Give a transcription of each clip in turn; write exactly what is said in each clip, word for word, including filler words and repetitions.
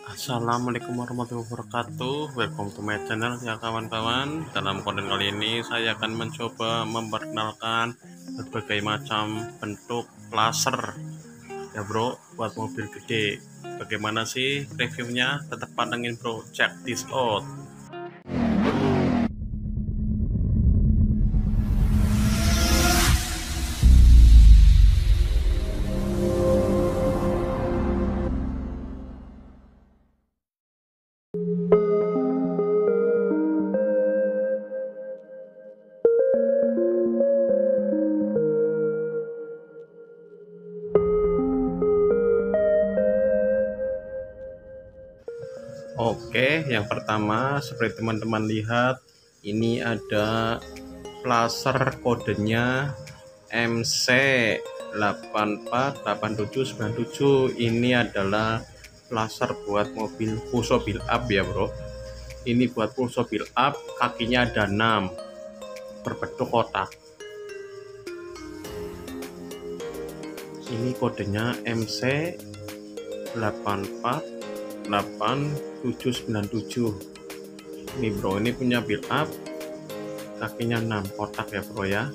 Assalamualaikum warahmatullahi wabarakatuh. Welcome to my channel ya kawan-kawan. Dalam konten kali ini saya akan mencoba memperkenalkan berbagai macam bentuk laser ya bro, buat mobil gede. Bagaimana sih reviewnya? Tetap pantengin bro. Check this out. Oke, yang pertama seperti teman-teman lihat, ini ada laser kodenya M C delapan empat delapan tujuh sembilan tujuh. Ini adalah laser buat mobil Fuso build up ya bro. Ini buat Fuso build up, kakinya ada enam, berbentuk kotak. Ini kodenya M C delapan empat delapan tujuh sembilan tujuh. Ini bro, ini punya build up, kakinya enam, kotak ya bro ya.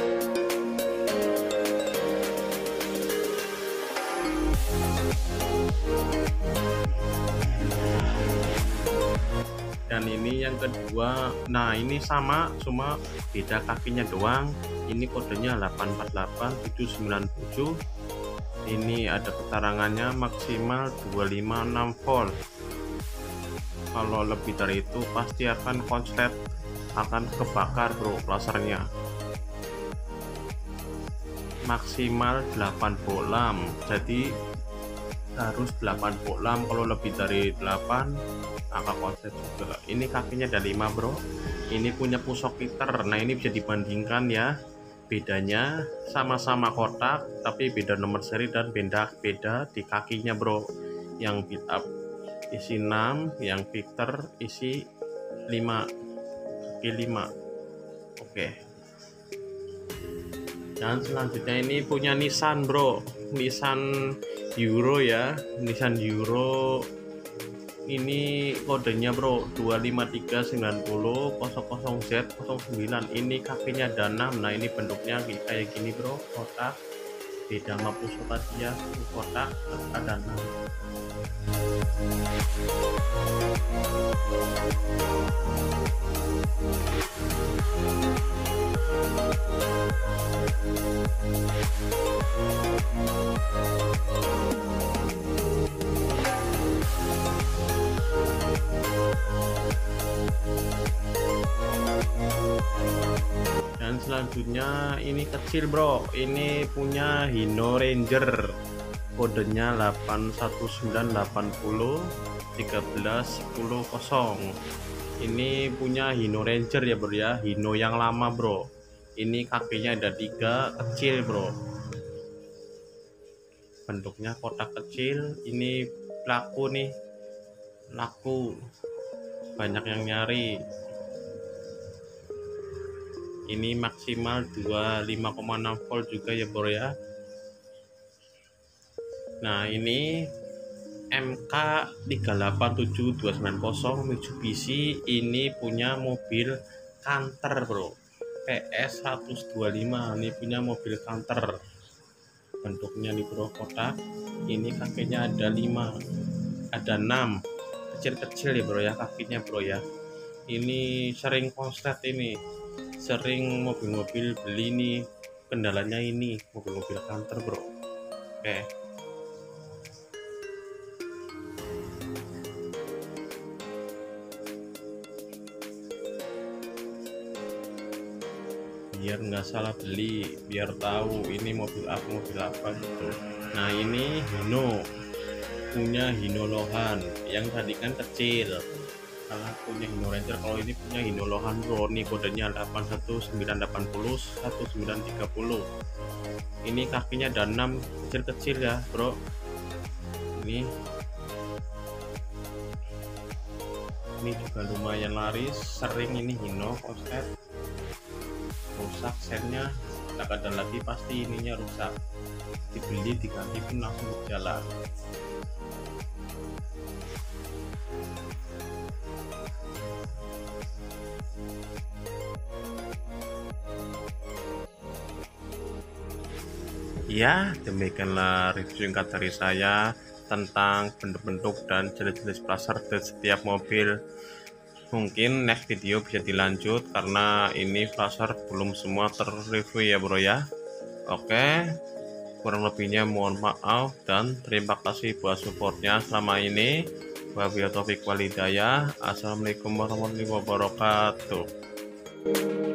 Dan ini yang kedua, nah ini sama, cuma beda kakinya doang. Ini kodenya delapan empat delapan tujuh sembilan tujuh. Ini ada keterangannya maksimal dua ratus lima puluh enam volt. Kalau lebih dari itu pasti akan konslet, akan kebakar bro lasernya. Maksimal delapan bolam, jadi harus delapan bolam. Kalau lebih dari delapan akan konslet juga. Ini kakinya ada lima bro. Ini punya pusok liter. Nah ini bisa dibandingkan ya, bedanya sama-sama kotak tapi beda nomor seri dan beda beda di kakinya bro. Yang build up isi enam, yang Victor isi lima, kaki lima. Oke, dan selanjutnya ini punya Nissan bro, Nissan Euro ya, Nissan Euro. Ini kodenya bro dua lima tiga sembilan nol nol Z nol sembilan. Ini kakinya ada enam. Nah ini bentuknya kayak gini bro, kotak. Beda sama pusok tadi ya, kotak ada enam. Dan selanjutnya ini kecil bro, ini punya Hino Ranger, kodenya delapan satu sembilan delapan nol tiga belas sepuluh nol. Ini punya Hino Ranger ya bro ya, Hino yang lama bro. Ini kakinya ada tiga, kecil bro, bentuknya kotak kecil. Ini laku nih, laku, banyak yang nyari. Ini maksimal dua puluh lima koma enam volt juga ya bro ya. Nah ini M K tiga delapan tujuh dua sembilan nol Mitsubishi. Ini punya mobil Canter bro, P S seratus dua puluh lima. Ini punya mobil Canter, bentuknya di bro kotak. Ini kakinya ada lima, ada enam, kecil-kecil ya bro ya kakinya bro ya. Ini sering konslet, ini sering mobil-mobil beli nih, kendalanya ini mobil-mobil Canter bro. Oke, biar nggak salah beli, biar tahu ini mobil apa mobil apa gitu. Nah ini Hino, punya Hino Lohan, yang tadi kan kecil karena punya Hino Ranger. Kalau ini punya Hino Lohan bro, ini kodenya delapan satu sembilan delapan nol satu sembilan tiga nol. Ini kakinya ada enam, kecil-kecil ya bro. Ini ini juga lumayan laris, sering ini Hino konslet. Rusak sennya, tak ada lagi pasti ininya rusak, dibeli diganti pun langsung jalan. Ya, demikianlah review singkat dari saya tentang bentuk-bentuk dan jenis-jenis plaster di setiap mobil. Mungkin next video bisa dilanjut karena ini plaster belum semua terreview ya bro ya. Oke, kurang lebihnya mohon maaf dan terima kasih buat supportnya selama ini. Wabillahi taufiq walhidayah. Assalamualaikum warahmatullahi wabarakatuh.